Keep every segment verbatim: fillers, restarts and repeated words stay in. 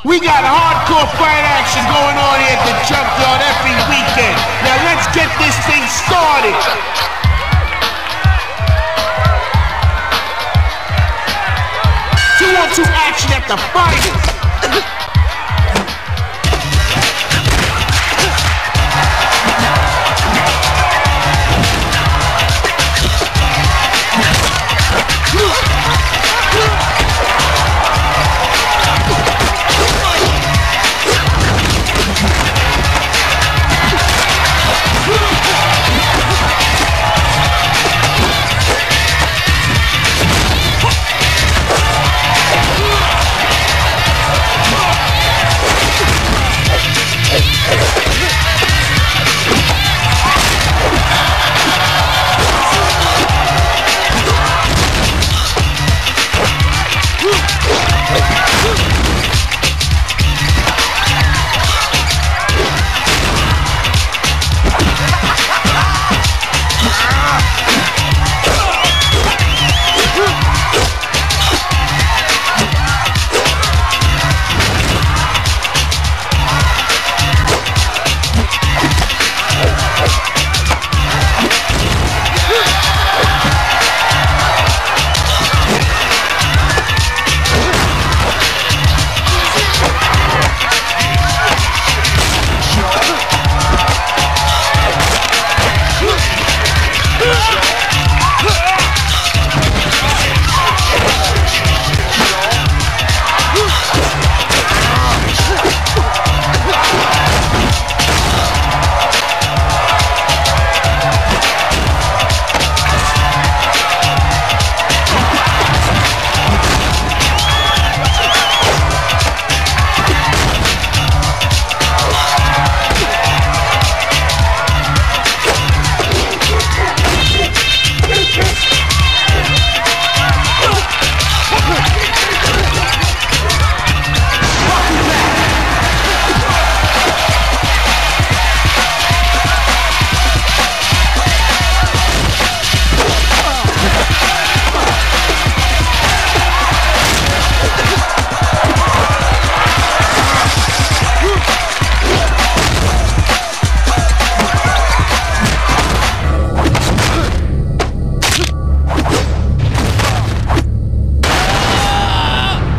We got hardcore fight action going on here at the Junkyard every weekend. Now let's get this thing started. Two on two action at the finals.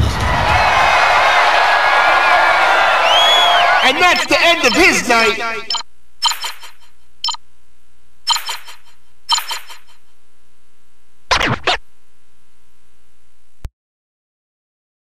And that's the end of his night.